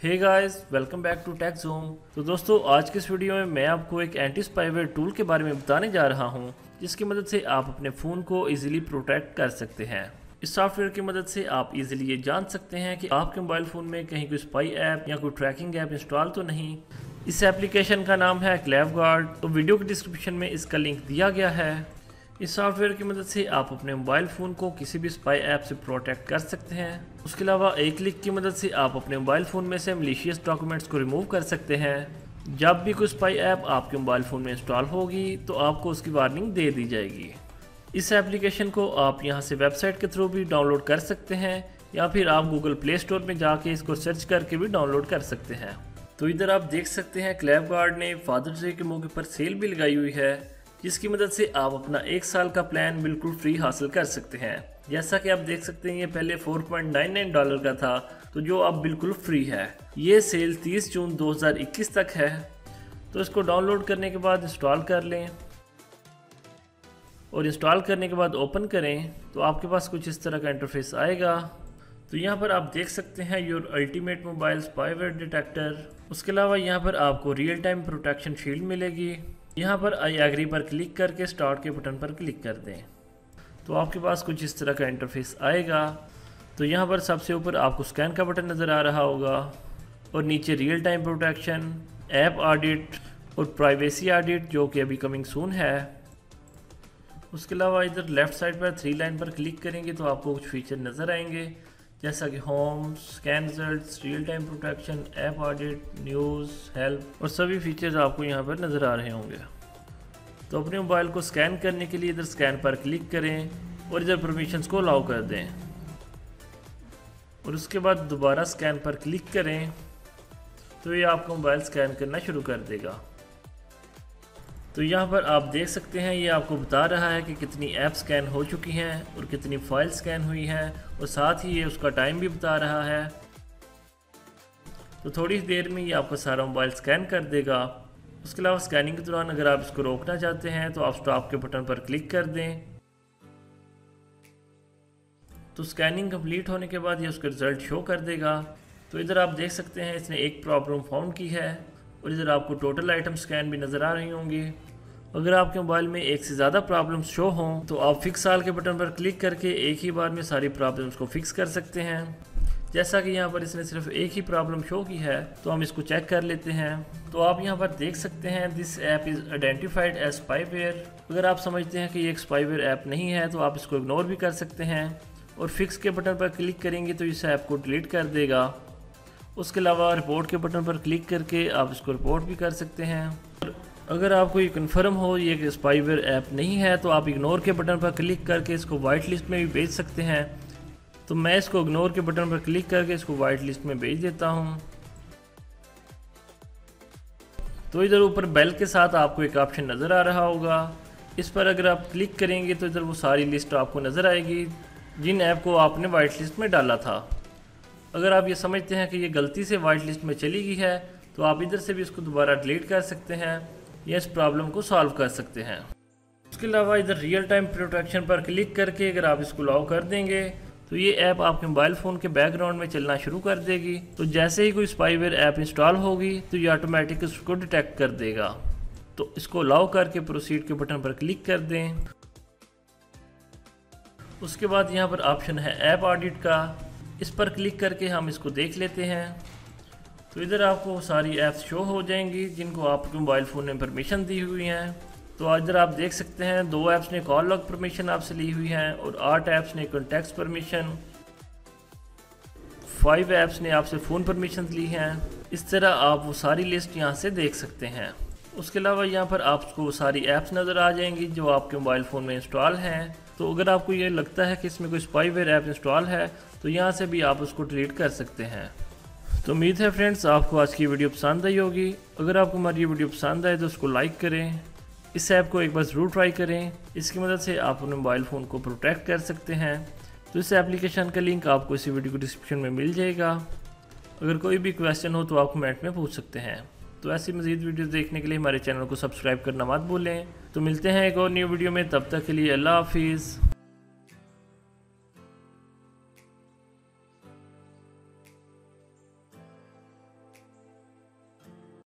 Hey guys, welcome back to tech zoom. तो दोस्तों, आज के इस वीडियो में मैं आपको एक एंटी स्पाईवेयर टूल के बारे में बताने जा रहा हूं, जिसकी मदद से आप अपने फ़ोन को इजीली प्रोटेक्ट कर सकते हैं। इस सॉफ्टवेयर की मदद से आप इजीली ये जान सकते हैं कि आपके मोबाइल फ़ोन में कहीं कोई स्पाई ऐप या कोई ट्रैकिंग ऐप इंस्टॉल तो नहीं। इस एप्लीकेशन का नाम है क्लेवगार्ड। तो वीडियो के डिस्क्रिप्शन में इसका लिंक दिया गया है। इस सॉफ्टवेयर की मदद से आप अपने मोबाइल फ़ोन को किसी भी स्पाई ऐप से प्रोटेक्ट कर सकते हैं। उसके अलावा एक क्लिक की मदद से आप अपने मोबाइल फ़ोन में से मलिशियस डॉक्यूमेंट्स को रिमूव कर सकते हैं। जब भी कोई स्पाई ऐप आपके मोबाइल फ़ोन में इंस्टॉल होगी तो आपको उसकी वार्निंग दे दी जाएगी। इस एप्लीकेशन को आप यहाँ से वेबसाइट के थ्रू भी डाउनलोड कर सकते हैं या फिर आप गूगल प्ले स्टोर में जाके इसको सर्च करके भी डाउनलोड कर सकते हैं। तो इधर आप देख सकते हैं क्लेवगार्ड ने फादर्स डे के मौके पर सेल भी लगाई हुई है, जिसकी मदद से आप अपना 1 साल का प्लान बिल्कुल फ्री हासिल कर सकते हैं। जैसा कि आप देख सकते हैं, ये पहले $4.99 का था, तो जो अब बिल्कुल फ्री है। ये सेल 30 जून 2021 तक है। तो इसको डाउनलोड करने के बाद इंस्टॉल कर लें और इंस्टॉल करने के बाद ओपन करें तो आपके पास कुछ इस तरह का इंटरफेस आएगा। तो यहाँ पर आप देख सकते हैं your ultimate mobile spyware detector. उसके अलावा यहाँ पर आपको रियल टाइम प्रोटेक्शन शील्ड मिलेगी। यहाँ पर आई एग्री पर क्लिक करके स्टार्ट के बटन पर क्लिक कर दें तो आपके पास कुछ इस तरह का इंटरफेस आएगा। तो यहाँ पर सबसे ऊपर आपको स्कैन का बटन नज़र आ रहा होगा और नीचे real time protection, app audit और प्राइवेसी ऑडिट, जो कि अभी कमिंग सून है। उसके अलावा इधर लेफ़्ट साइड पर 3 लाइन पर क्लिक करेंगे तो आपको कुछ फीचर नज़र आएंगे, जैसा कि home, scan results, real time protection, app audit, news, help और सभी फीचर्स आपको यहाँ पर नज़र आ रहे होंगे। तो अपने मोबाइल को स्कैन करने के लिए इधर स्कैन पर क्लिक करें और इधर परमिशंस को अलाउ कर दें और उसके बाद दोबारा स्कैन पर क्लिक करें तो ये आपका मोबाइल स्कैन करना शुरू कर देगा। तो यहाँ पर आप देख सकते हैं, ये आपको बता रहा है कि कितनी ऐप स्कैन हो चुकी हैं और कितनी फाइल स्कैन हुई हैं और साथ ही ये उसका टाइम भी बता रहा है। तो थोड़ी देर में ये आपका सारा मोबाइल स्कैन कर देगा। उसके अलावा स्कैनिंग के दौरान अगर आप इसको रोकना चाहते हैं तो आप स्टॉप के बटन पर क्लिक कर दें। तो स्कैनिंग कंप्लीट होने के बाद ये उसका रिजल्ट शो कर देगा। तो इधर आप देख सकते हैं इसने एक प्रॉब्लम फाउंड की है और इधर आपको टोटल आइटम स्कैन भी नज़र आ रही होंगी। अगर आपके मोबाइल में एक से ज़्यादा प्रॉब्लम्स शो हों तो आप फिक्स ऑल के बटन पर क्लिक करके एक ही बार में सारी प्रॉब्लम्स को फिक्स कर सकते हैं। जैसा कि यहाँ पर इसने सिर्फ एक ही प्रॉब्लम शो की है, तो हम इसको चेक कर लेते हैं। तो आप यहाँ पर देख सकते हैं this app is identified as spyware. अगर आप समझते हैं कि ये एक स्पाईवेयर ऐप नहीं है तो आप इसको इग्नोर भी कर सकते हैं और फिक्स के बटन पर क्लिक करेंगे तो इस ऐप को डिलीट कर देगा। उसके अलावा रिपोर्ट के बटन पर क्लिक करके आप इसको रिपोर्ट भी कर सकते हैं। अगर आपको ये कन्फर्म हो ये कि स्पाईवेयर ऐप नहीं है तो आप इग्नोर के बटन पर क्लिक करके इसको वाइट लिस्ट में भी भेज सकते हैं। तो मैं इसको इग्नोर के बटन पर क्लिक करके इसको वाइट लिस्ट में भेज देता हूँ। तो इधर ऊपर बेल के साथ आपको एक ऑप्शन नज़र आ रहा होगा, इस पर अगर आप क्लिक करेंगे तो इधर वो सारी लिस्ट आपको नज़र आएगी जिन ऐप को आपने वाइट लिस्ट में डाला था। अगर आप ये समझते हैं कि ये गलती से वाइट लिस्ट में चली गई है तो आप इधर से भी इसको दोबारा डिलीट कर सकते हैं या इस प्रॉब्लम को सॉल्व कर सकते हैं। उसके अलावा इधर रियल टाइम प्रोटेक्शन पर क्लिक करके अगर आप इसको अलाउ कर देंगे तो ये ऐप आपके मोबाइल फ़ोन के बैकग्राउंड में चलना शुरू कर देगी। तो जैसे ही कोई स्पाईवेयर ऐप इंस्टॉल होगी तो ये ऑटोमेटिक उसको डिटेक्ट कर देगा। तो इसको अलाउ करके प्रोसीड के बटन पर क्लिक कर दें। उसके बाद यहाँ पर ऑप्शन है ऐप ऑडिट का, इस पर क्लिक करके हम इसको देख लेते हैं। तो इधर आपको सारी ऐप्स शो हो जाएंगी जिनको आपके मोबाइल फ़ोन ने परमिशन दी हुई हैं। तो इधर आप देख सकते हैं 2 ऐप्स ने कॉल लॉग परमिशन आपसे ली हुई हैं और 8 ऐप्स ने कॉन्टैक्ट्स परमिशन, 5 ऐप्स ने आपसे फ़ोन परमिशन ली हैं। इस तरह आप वो सारी लिस्ट यहाँ से देख सकते हैं। उसके अलावा यहाँ पर आपको सारी ऐप्स नज़र आ जाएंगी जो आपके मोबाइल फ़ोन में इंस्टॉल हैं। तो अगर आपको ये लगता है कि इसमें कोई स्पाईवेयर ऐप इंस्टॉल है तो यहाँ से भी आप उसको डिलीट कर सकते हैं। तो उम्मीद है फ्रेंड्स आपको आज की वीडियो पसंद आई होगी। अगर आपको हमारी ये वीडियो पसंद आए तो उसको लाइक करें, इस ऐप को एक बार ज़रूर ट्राई करें। इसकी मदद से आप अपने मोबाइल फ़ोन को प्रोटेक्ट कर सकते हैं। तो इस एप्लीकेशन का लिंक आपको इसी वीडियो को डिस्क्रिप्शन में मिल जाएगा। अगर कोई भी क्वेश्चन हो तो आप कमेंट में पूछ सकते हैं। तो ऐसी मज़ीद वीडियो देखने के लिए हमारे चैनल को सब्सक्राइब करना मत भूलें। तो मिलते हैं एक और न्यू वीडियो में, तब तक के लिए अल्लाह हाफिज़।